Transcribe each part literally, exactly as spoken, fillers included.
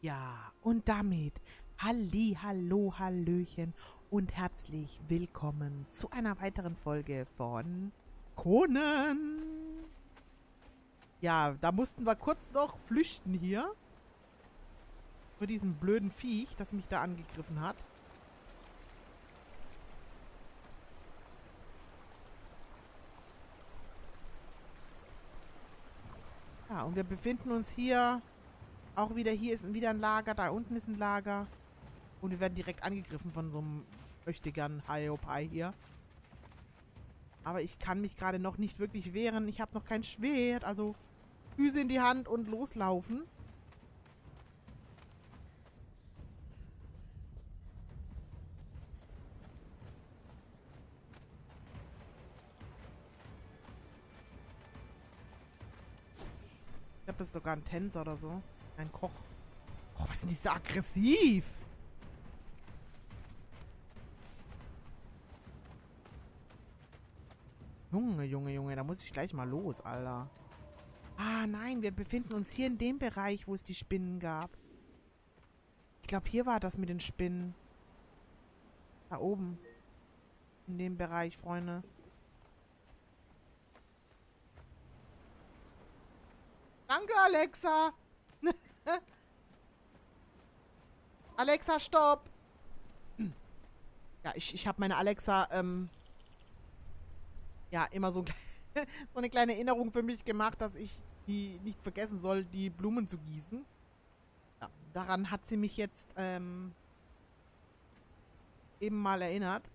Ja, und damit Halli, hallo, hallöchen und herzlich willkommen zu einer weiteren Folge von Conan. Ja, da mussten wir kurz noch flüchten hier. Vor diesem blöden Viech, das mich da angegriffen hat. Ja, und wir befinden uns hier, auch wieder, hier ist wieder ein Lager, da unten ist ein Lager. Und wir werden direkt angegriffen von so einem möchtegern Hiopai hier. Aber ich kann mich gerade noch nicht wirklich wehren. Ich habe noch kein Schwert, also Füße in die Hand und loslaufen. Ich glaube, das ist sogar ein Tänzer oder so. Ein Koch. Oh, was sind die so aggressiv? Junge, Junge, Junge, da muss ich gleich mal los, Alter. Ah, nein, wir befinden uns hier in dem Bereich, wo es die Spinnen gab. Ich glaube, hier war das mit den Spinnen. Da oben. In dem Bereich, Freunde. Danke, Alexa. Alexa, stopp. Ja, ich, ich habe meine Alexa, ähm, ja, immer so, so eine kleine Erinnerung für mich gemacht, dass ich die nicht vergessen soll, die Blumen zu gießen. Ja, daran hat sie mich jetzt, ähm, eben mal erinnert.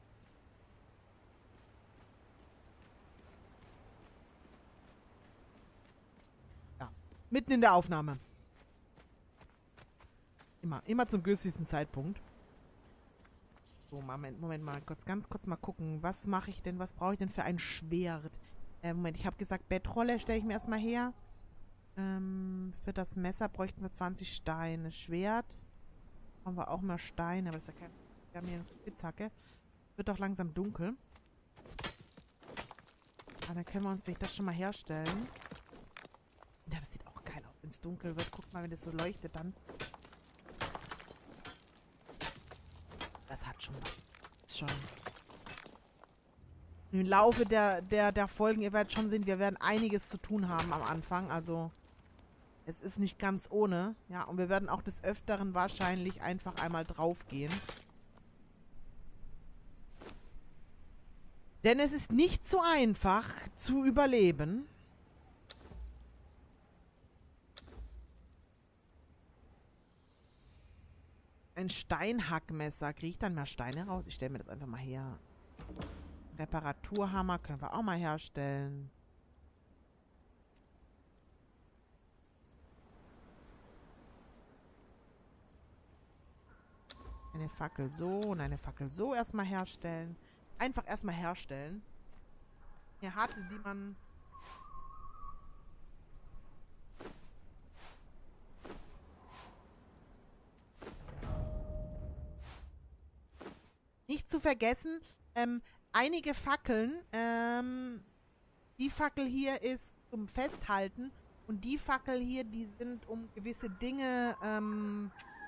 Ja, mitten in der Aufnahme. Immer, immer zum günstigsten Zeitpunkt. So, Moment, Moment mal, kurz, ganz kurz mal gucken. Was mache ich denn, was brauche ich denn für ein Schwert? Äh, Moment, ich habe gesagt, Bettrolle stelle ich mir erstmal her. Ähm, für das Messer bräuchten wir zwanzig Steine. Schwert. Haben wir auch mal Steine, aber das ist ja kein... Wir haben hier eine Spitzhacke. Wird doch langsam dunkel. Aber dann können wir uns vielleicht das schon mal herstellen. Ja, das sieht auch geil aus, wenn es dunkel wird. Guck mal, wenn das so leuchtet dann. Das hat schon was. Schon. Im Laufe der, der, der Folgen, ihr werdet schon sehen, wir werden einiges zu tun haben am Anfang. Also, es ist nicht ganz ohne. Ja, und wir werden auch des Öfteren wahrscheinlich einfach einmal draufgehen. Denn es ist nicht so einfach zu überleben. Ein Steinhackmesser. Kriege ich dann mehr Steine raus? Ich stelle mir das einfach mal her. Reparaturhammer können wir auch mal herstellen. Eine Fackel so und eine Fackel so erstmal herstellen. Einfach erstmal herstellen. Eine harte, die man... Nicht zu vergessen, ähm, einige Fackeln, ähm, die Fackel hier ist zum Festhalten und die Fackel hier, die sind um gewisse Dinge, ähm,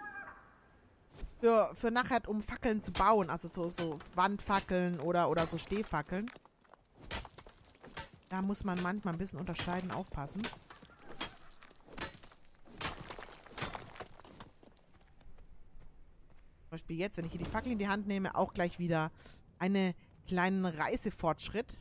für, für nachher, um Fackeln zu bauen, also so, so Wandfackeln oder, oder so Stehfackeln. Da muss man manchmal ein bisschen unterscheiden, aufpassen. Zum Beispiel jetzt, wenn ich hier die Fackel in die Hand nehme, auch gleich wieder einen kleinen Reisefortschritt.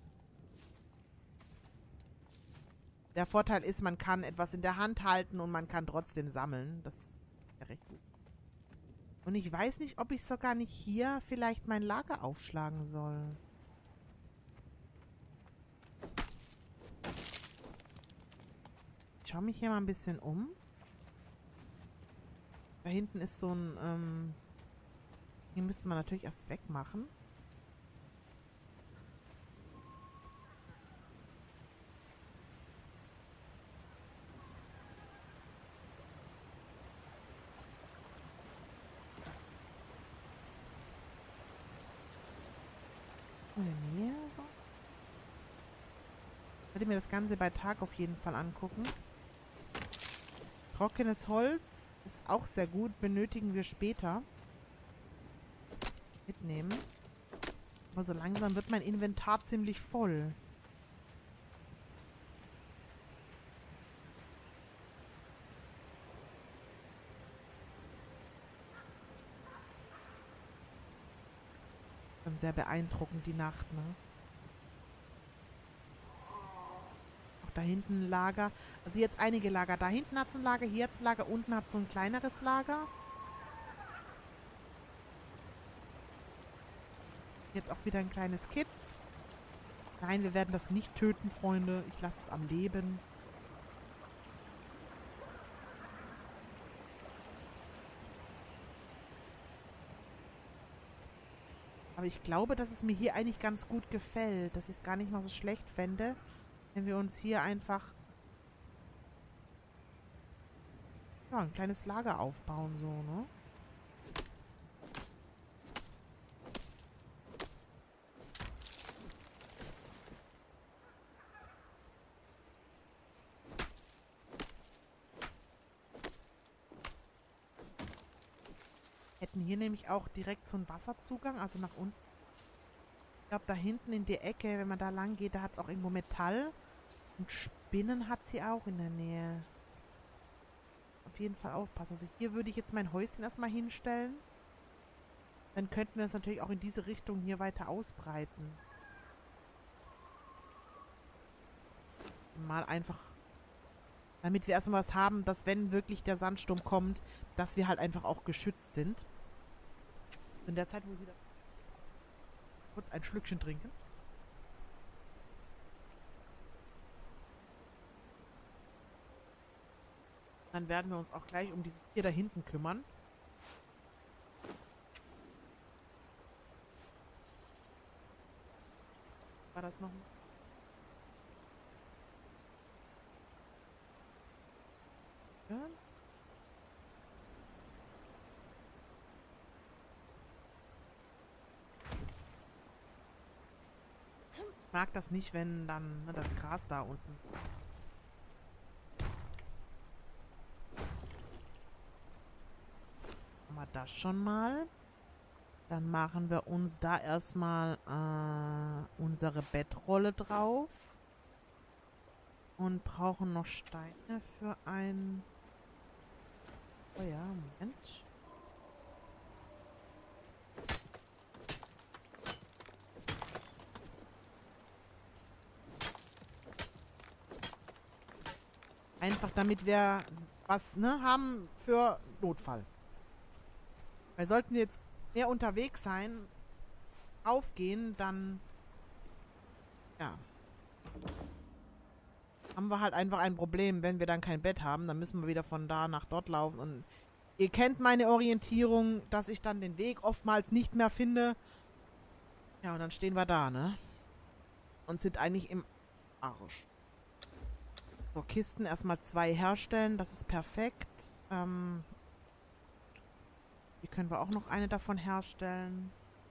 Der Vorteil ist, man kann etwas in der Hand halten und man kann trotzdem sammeln. Das ist ja recht gut. Und ich weiß nicht, ob ich sogar nicht hier vielleicht mein Lager aufschlagen soll. Ich schaue mich hier mal ein bisschen um. Da hinten ist so ein, ähm... Hier müsste man natürlich erst wegmachen. In der Nähe so. Ich werde mir das Ganze bei Tag auf jeden Fall angucken. Trockenes Holz. Ist auch sehr gut. Benötigen wir später. Mitnehmen. Aber so langsam wird mein Inventar ziemlich voll. Schon sehr beeindruckend, die Nacht, ne? Auch da hinten ein Lager. Also jetzt einige Lager. Da hinten hat es ein Lager, hier hat es ein Lager, unten hat es so ein kleineres Lager. Jetzt auch wieder ein kleines Kitz. Nein, wir werden das nicht töten, Freunde. Ich lasse es am Leben. Aber ich glaube, dass es mir hier eigentlich ganz gut gefällt. Dass ich es gar nicht mal so schlecht fände, wenn wir uns hier einfach ja, ein kleines Lager aufbauen, so, ne? Hätten hier nämlich auch direkt so einen Wasserzugang, also nach unten. Ich glaube, da hinten in der Ecke, wenn man da lang geht, da hat es auch irgendwo Metall. Und Spinnen hat sie auch in der Nähe. Auf jeden Fall aufpassen. Also hier würde ich jetzt mein Häuschen erstmal hinstellen. Dann könnten wir uns natürlich auch in diese Richtung hier weiter ausbreiten. Mal einfach, damit wir erstmal was haben, dass wenn wirklich der Sandsturm kommt, dass wir halt einfach auch geschützt sind. In der Zeit, wo sie da kurz ein Schlückchen trinken. Dann werden wir uns auch gleich um dieses Tier da hinten kümmern. War das noch? Ja. Ich mag das nicht, wenn dann ne, das Gras da unten. Haben wir das schon mal. Dann machen wir uns da erstmal äh, unsere Bettrolle drauf. Und brauchen noch Steine für ein... Oh ja, Moment. Einfach damit wir was ne, haben für Notfall. Weil sollten wir jetzt mehr unterwegs sein, aufgehen, dann ja, haben wir halt einfach ein Problem. Wenn wir dann kein Bett haben, dann müssen wir wieder von da nach dort laufen. Und ihr kennt meine Orientierung, dass ich dann den Weg oftmals nicht mehr finde. Ja, und dann stehen wir da, ne? Und sind eigentlich im Arsch. So, Kisten erstmal zwei herstellen. Das ist perfekt. Ähm, hier können wir auch noch eine davon herstellen.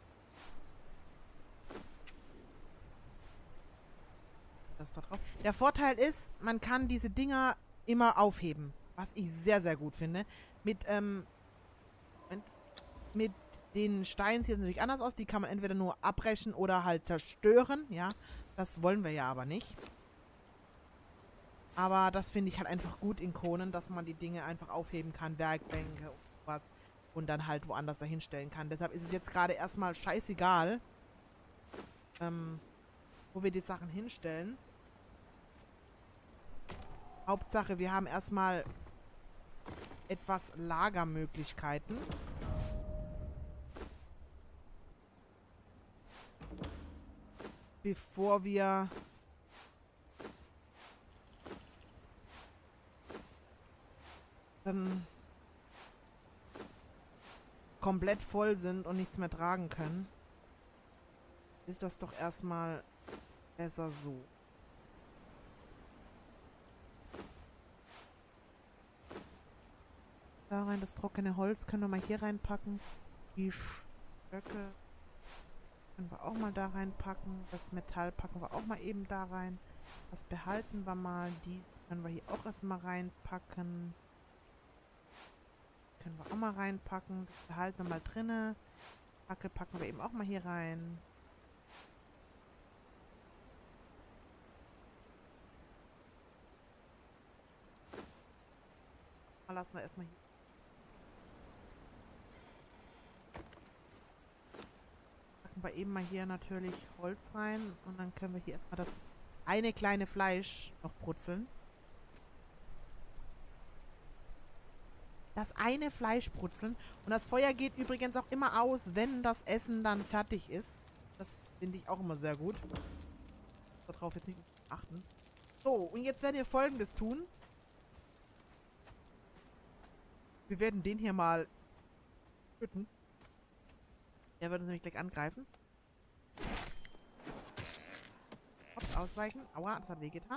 Das da drauf. Der Vorteil ist, man kann diese Dinger immer aufheben. Was ich sehr, sehr gut finde. Mit, ähm, mit den Steinen sieht es natürlich anders aus. Die kann man entweder nur abbrechen oder halt zerstören. Ja, das wollen wir ja aber nicht. Aber das finde ich halt einfach gut in Konen, dass man die Dinge einfach aufheben kann. Werkbänke und was. Und dann halt woanders dahin stellen kann. Deshalb ist es jetzt gerade erstmal scheißegal, ähm, wo wir die Sachen hinstellen. Hauptsache, wir haben erstmal etwas Lagermöglichkeiten. Bevor wir dann komplett voll sind und nichts mehr tragen können, ist das doch erstmal besser so. Da rein, das trockene Holz können wir mal hier reinpacken. Die Stöcke können wir auch mal da reinpacken. Das Metall packen wir auch mal eben da rein. Das behalten wir mal. Die können wir hier auch erstmal reinpacken. können wir auch mal reinpacken. Das behalten wir mal drinne. Fackel packen wir eben auch mal hier rein. Mal lassen wir erstmal hier. Packen wir eben mal hier natürlich Holz rein. Und dann können wir hier erstmal das eine kleine Fleisch noch brutzeln. Das eine Fleisch brutzeln. Und das Feuer geht übrigens auch immer aus, wenn das Essen dann fertig ist. Das finde ich auch immer sehr gut. Darauf jetzt nicht achten. So, und jetzt werden wir Folgendes tun. Wir werden den hier mal töten. Der wird uns nämlich gleich angreifen. Hopp, ausweichen. Aua, das hat wehgetan.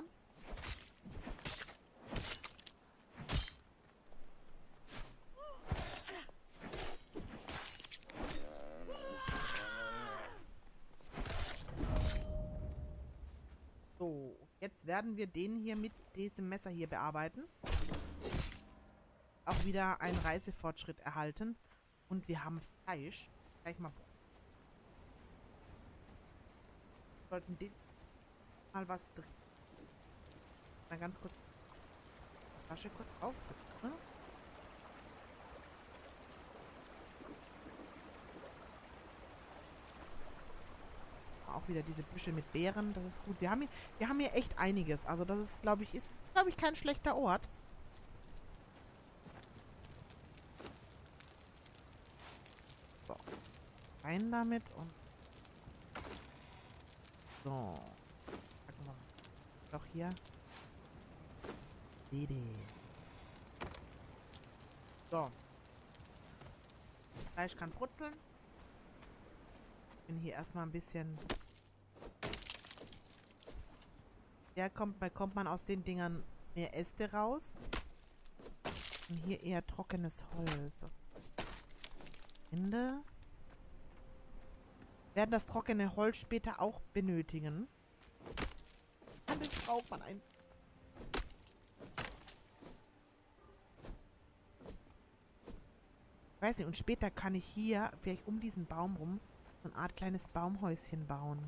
So, jetzt werden wir den hier mit diesem Messer hier bearbeiten. Auch wieder einen Reisefortschritt erhalten. Und wir haben Fleisch. Gleich mal. Wir sollten den mal was drin. Mal ganz kurz. Flasche kurz aufsetzen. Auch wieder diese Büsche mit Beeren, das ist gut. Wir haben hier, wir haben hier echt einiges. Also das ist, glaube ich, ist, glaube ich, kein schlechter Ort. So. Rein damit und so. Packen wir doch hier. Dede. So. Fleisch kann brutzeln. Bin hier erstmal ein bisschen. Der kommt, bekommt man aus den Dingern mehr Äste raus. Und hier eher trockenes Holz. Ende. Werden das trockene Holz später auch benötigen. Und das braucht man einfach. Ich weiß nicht, und später kann ich hier vielleicht um diesen Baum rum so eine Art kleines Baumhäuschen bauen.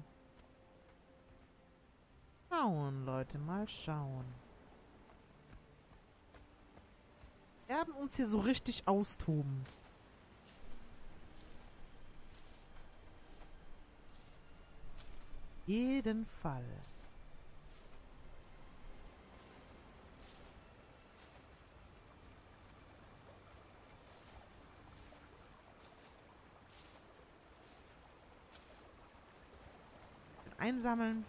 Schauen, Leute, mal schauen. Wir werden uns hier so richtig austoben. Jeden Fall. Einsammeln.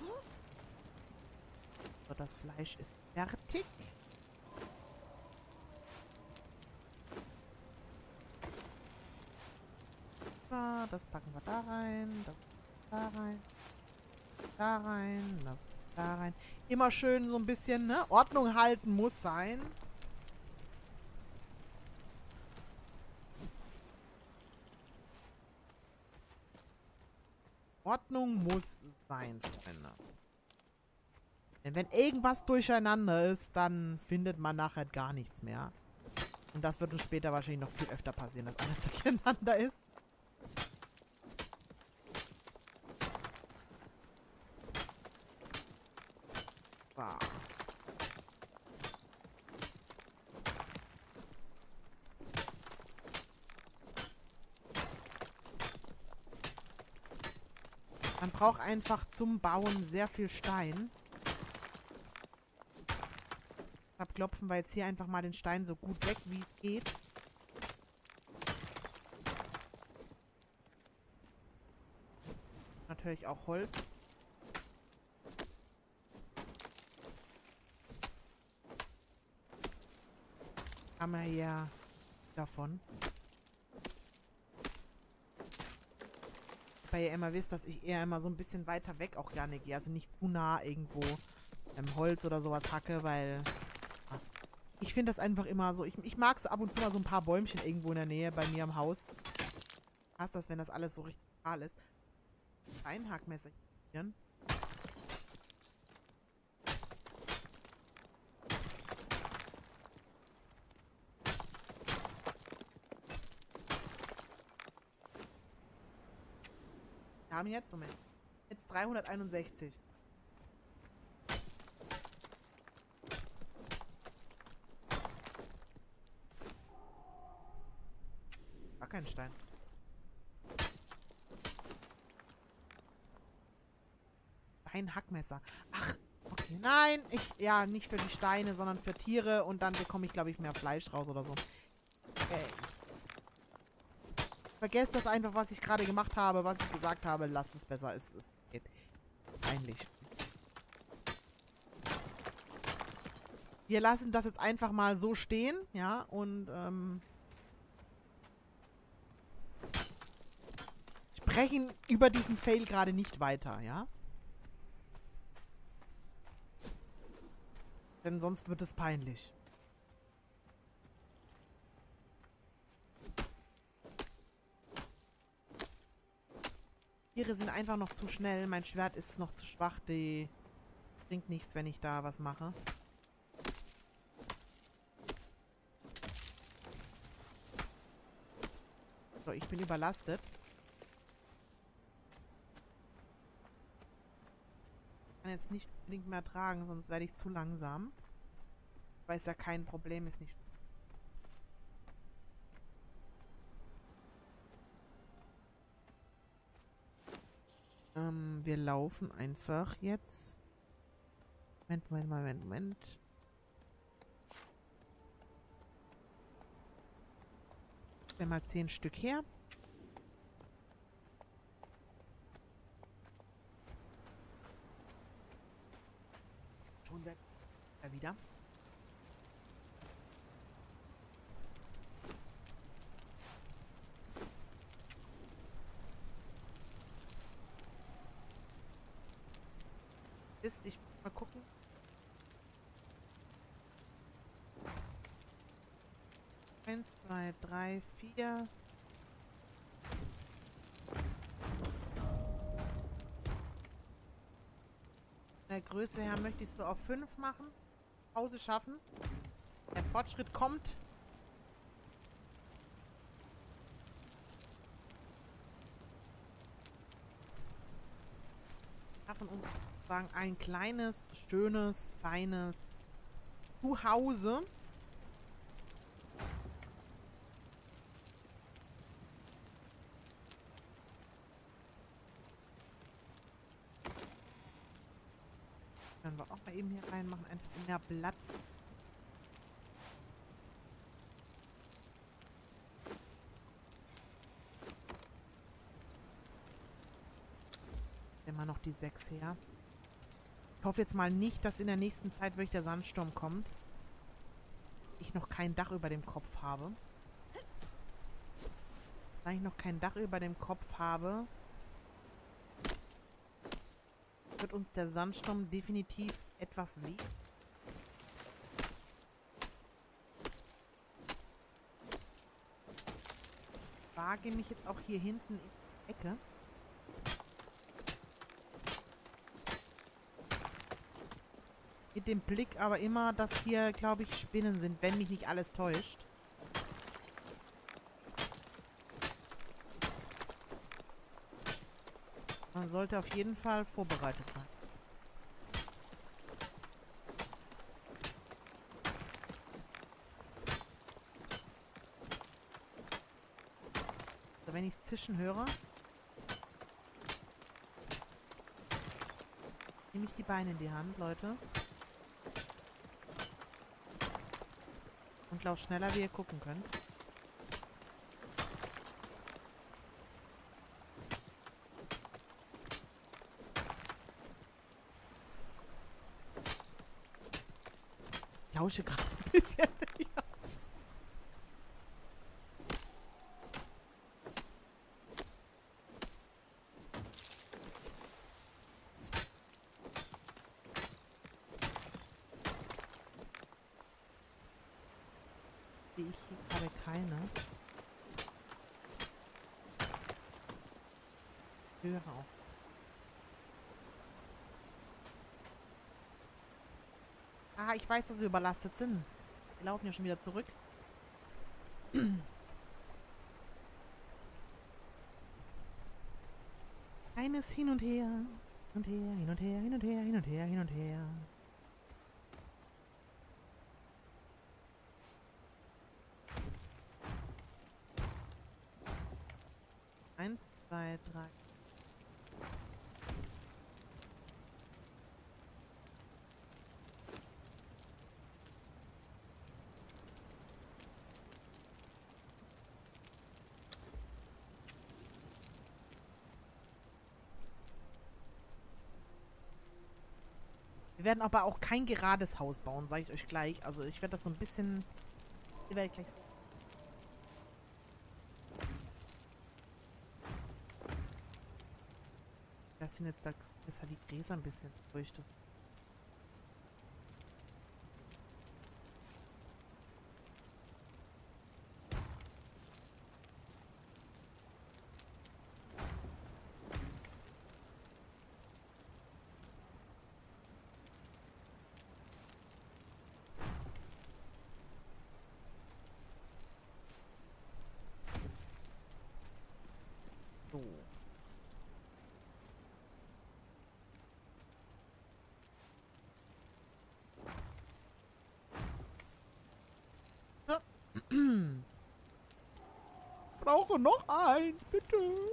So, das Fleisch ist fertig. So, das packen wir da rein. Das da rein. Da rein. Das da rein. Immer schön so ein bisschen, ne? Ordnung halten muss sein. Ordnung muss sein, Freunde. Denn wenn irgendwas durcheinander ist, dann findet man nachher gar nichts mehr. Und das wird uns später wahrscheinlich noch viel öfter passieren, dass alles durcheinander ist. Wow. Man braucht einfach zum Bauen sehr viel Stein. Deshalb klopfen wir jetzt hier einfach mal den Stein so gut weg, wie es geht. Natürlich auch Holz. Haben wir hier davon. Weil ihr immer wisst, dass ich eher immer so ein bisschen weiter weg auch gerne gehe. Also nicht zu nah irgendwo im Holz oder sowas hacke, weil ja, ich finde das einfach immer so. Ich, ich mag so ab und zu mal so ein paar Bäumchen irgendwo in der Nähe bei mir am Haus. Passt das, wenn das alles so richtig kahl ist. Steinhackmesser hier. haben jetzt, Moment, jetzt dreihunderteinundsechzig. War kein Stein. Ein Hackmesser. Ach, okay. Nein, ich, ja, nicht für die Steine, sondern für Tiere. Und dann bekomme ich, glaube ich, mehr Fleisch raus oder so. Okay. Vergesst das einfach, was ich gerade gemacht habe, was ich gesagt habe. Lasst es besser. Es ist peinlich. Wir lassen das jetzt einfach mal so stehen, ja, und ähm, sprechen über diesen Fail gerade nicht weiter, ja. Denn sonst wird es peinlich. Tiere sind einfach noch zu schnell. Mein Schwert ist noch zu schwach. Die bringt nichts, wenn ich da was mache. So, ich bin überlastet. Ich kann jetzt nicht unbedingt mehr tragen, sonst werde ich zu langsam. Weil es ja kein Problem ist, nicht. Ähm, wir laufen einfach jetzt. Moment, Moment, Moment, Moment. Ich will mal zehn Stück her. Schon weg. Ja, wieder. Ist, ich mal gucken. Eins, zwei, drei, vier. Von der Größe her möchte ich es so auf fünf machen. Pause schaffen. Der Fortschritt kommt. Schaffen und sagen ein kleines, schönes, feines Zuhause. Können wir auch mal eben hier reinmachen, einfach mehr Platz. Immer noch die sechs her. Ich hoffe jetzt mal nicht, dass in der nächsten Zeit wirklich der Sandsturm kommt. Ich noch kein Dach über dem Kopf habe. Da ich noch kein Dach über dem Kopf habe, wird uns der Sandsturm definitiv etwas weh. Ich wage mich jetzt auch hier hinten in die Ecke. Mit dem Blick aber immer, dass hier, glaube ich, Spinnen sind, wenn mich nicht alles täuscht. Man sollte auf jeden Fall vorbereitet sein. So, wenn ich es zischen höre, nehme ich die Beine in die Hand, Leute. Und lauf schneller, wie ihr gucken könnt. Ich lausche gerade so ein bisschen. Ja. Sehe ich hier gerade keine. Ich höre auch. Ah, ich weiß, dass wir überlastet sind. Wir laufen ja schon wieder zurück. kleines Hin und Her. Hin und her, hin und her, hin und her, hin und her, hin und her. Eins, zwei, drei. Wir werden aber auch kein gerades Haus bauen, sage ich euch gleich. Also ich werde das so ein bisschen... Ihr werdet gleich sehen. Das sind jetzt da... Ist halt die Gräser ein bisschen durch. Das so. Brauche noch eins, bitte.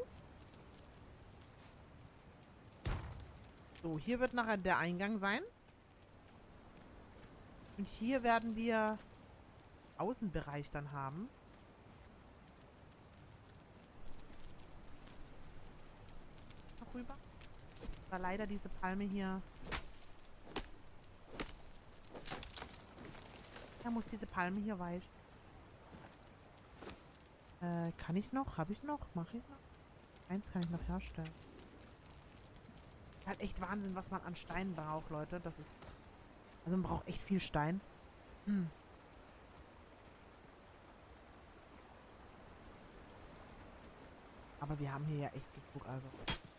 So, hier wird nachher der Eingang sein. Und hier werden wir Außenbereich dann haben. Noch rüber. War leider diese Palme hier. Da muss diese Palme hier weichen. Äh, kann ich noch? Habe ich noch? Mache ich noch? Eins kann ich noch herstellen. Halt echt Wahnsinn, was man an Steinen braucht, Leute. Das ist... Also man braucht echt viel Stein. Hm. Aber wir haben hier ja echt genug, also.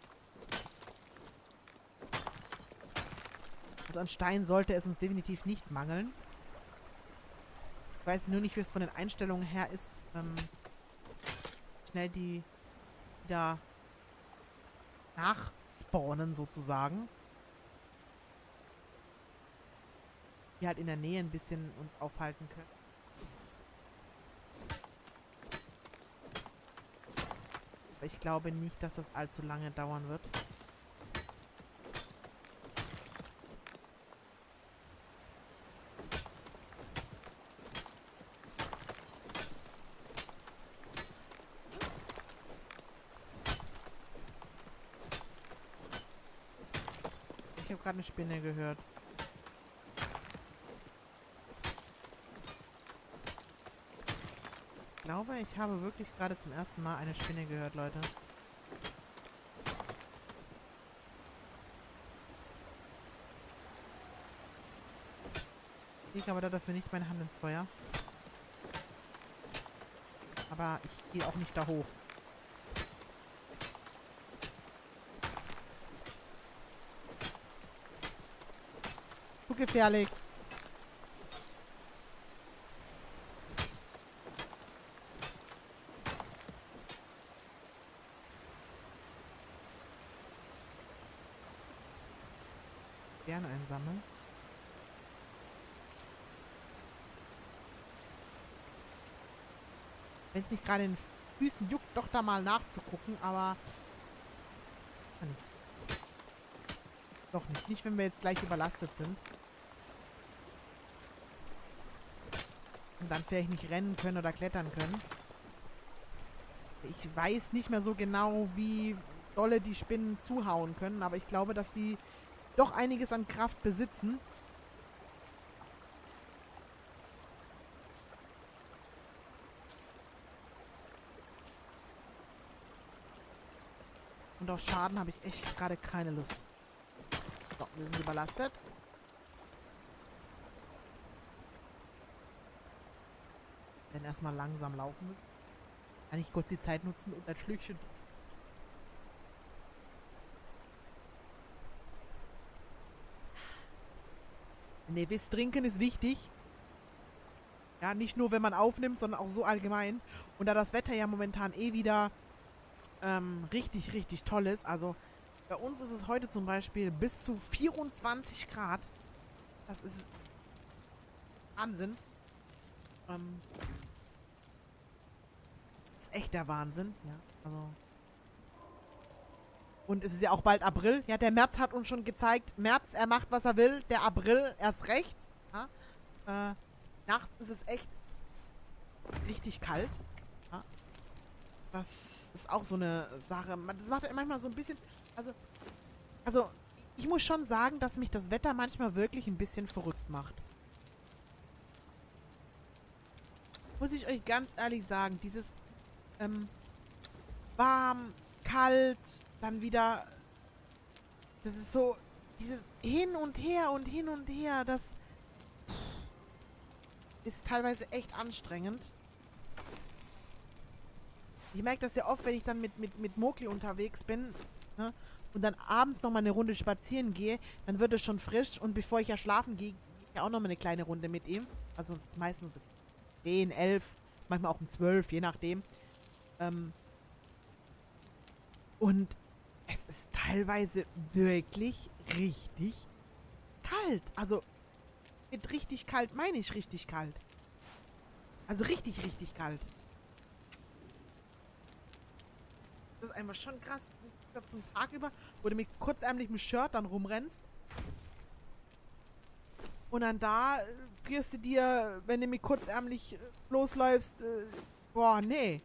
Also an Stein sollte es uns definitiv nicht mangeln. Ich weiß nur nicht, wie es von den Einstellungen her ist, ähm, schnell die wieder nachspawnen sozusagen. Die halt in der Nähe ein bisschen uns aufhalten können. Aber ich glaube nicht, dass das allzu lange dauern wird. Ich habe gerade eine Spinne gehört. Ich glaube, ich habe wirklich gerade zum ersten Mal eine Spinne gehört, Leute. Ich lege aber dafür nicht meine Hand ins Feuer. Aber ich gehe auch nicht da hoch. Zu gefährlich. Gerne einsammeln. Wenn es mich gerade in den Füßen juckt, doch da mal nachzugucken, aber... Kann ich. Doch nicht. Nicht, wenn wir jetzt gleich überlastet sind. Und dann vielleicht nicht rennen können oder klettern können. Ich weiß nicht mehr so genau, wie dolle die Spinnen zuhauen können, aber ich glaube, dass die doch einiges an Kraft besitzen. Und auf Schaden habe ich echt gerade keine Lust. So, wir sind überlastet. Wir werden erstmal langsam laufen müssen. Kann ich kurz die Zeit nutzen und ein Schlückchen. Und ihr wisst, trinken ist wichtig. Ja, nicht nur, wenn man aufnimmt, sondern auch so allgemein. Und da das Wetter ja momentan eh wieder ähm, richtig, richtig toll ist, also Bei uns ist es heute zum Beispiel bis zu vierundzwanzig Grad. Das ist Wahnsinn. Ähm, das ist echt der Wahnsinn. Ja, also. Und es ist ja auch bald April. Ja, der März hat uns schon gezeigt, März, er macht, was er will. Der April erst recht. Ja, äh, nachts ist es echt richtig kalt. Ja, das ist auch so eine Sache. Das macht manchmal so ein bisschen... Also, also, ich muss schon sagen, dass mich das Wetter manchmal wirklich ein bisschen verrückt macht. Muss ich euch ganz ehrlich sagen, dieses ähm, warm, kalt, dann wieder, das ist so, dieses Hin und Her und Hin und Her, das ist teilweise echt anstrengend. Ich merke das ja oft, wenn ich dann mit, mit, mit Mokli unterwegs bin, ne, und dann abends nochmal eine Runde spazieren gehe, dann wird es schon frisch und bevor ich ja schlafen gehe, gehe ich ja auch nochmal eine kleine Runde mit ihm. Also das ist meistens so zehn, elf, manchmal auch um zwölf, je nachdem. Ähm und es ist teilweise wirklich richtig kalt. Also mit richtig kalt meine ich richtig kalt. Also richtig, richtig kalt. Das ist einfach schon krass. Zum Tag über, wo du mit kurzärmlichem Shirt dann rumrennst. Und dann da äh, frierst du dir, wenn du mit kurzärmlich äh, losläufst, äh, boah, nee.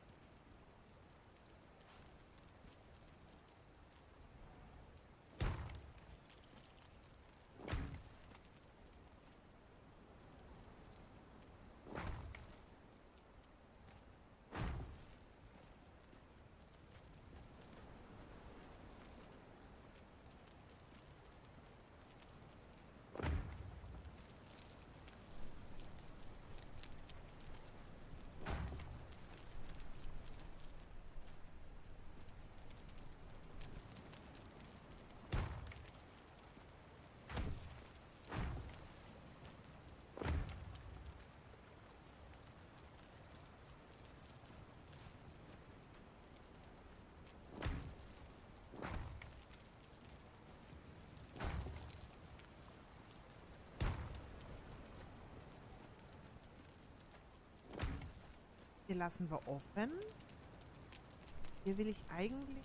Hier lassen wir offen. Hier will ich eigentlich...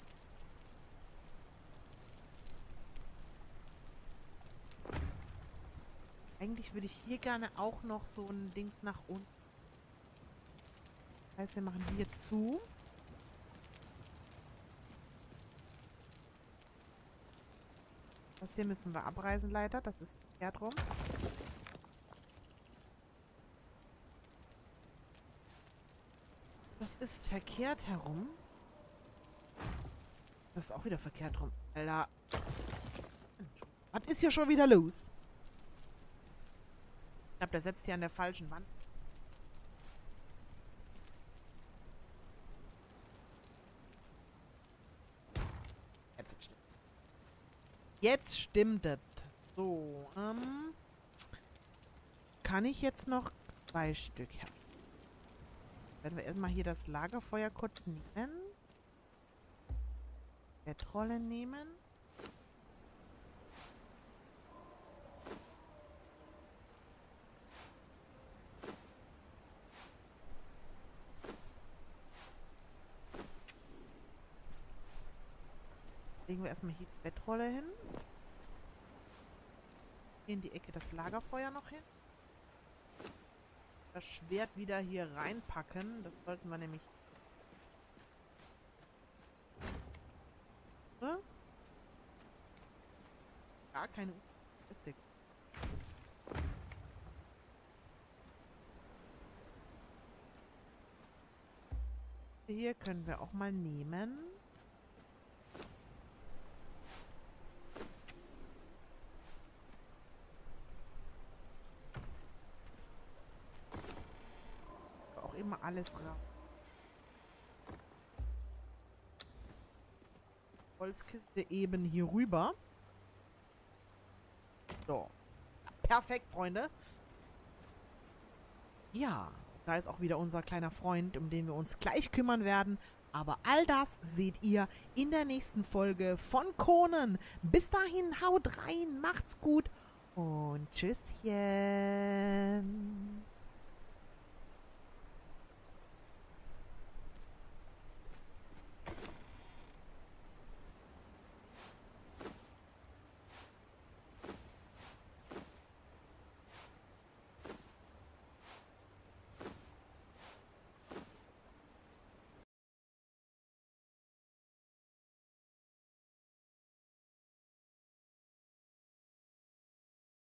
Eigentlich würde ich hier gerne auch noch so ein Dings nach unten. Das heißt, wir machen hier zu. Das hier müssen wir abreißen, leider. Das ist verkehrt rum. Das ist verkehrt herum. Das ist auch wieder verkehrt rum. Alter. Was ist hier schon wieder los? Ich glaube, der setzt hier an der falschen Wand. Jetzt stimmt. Jetzt stimmt es. So, ähm. Kann ich jetzt noch zwei Stück haben? Werden wir erstmal hier das Lagerfeuer kurz nehmen. Bettrolle nehmen. Legen wir erstmal hier die Bettrolle hin. Hier in die Ecke das Lagerfeuer noch hin. Das Schwert wieder hier reinpacken. Das sollten wir nämlich... Hm? Gar keine Statistik. Hier können wir auch mal nehmen. Auch immer alles raus. Holzkiste eben hier rüber. So. Perfekt, Freunde. Ja, da ist auch wieder unser kleiner Freund, um den wir uns gleich kümmern werden. Aber all das seht ihr in der nächsten Folge von Conan. Bis dahin, haut rein, macht's gut und tschüsschen.